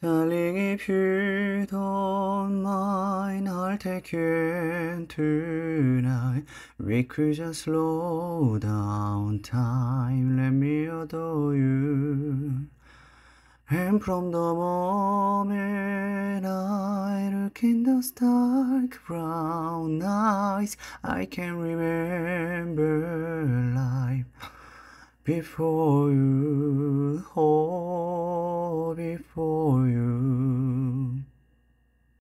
Darling, if you don't mind, I'll take you in tonight. We could just slow down time. Let me adore you. And from the moment I look in those dark brown eyes, I can remember life before you, oh, before you.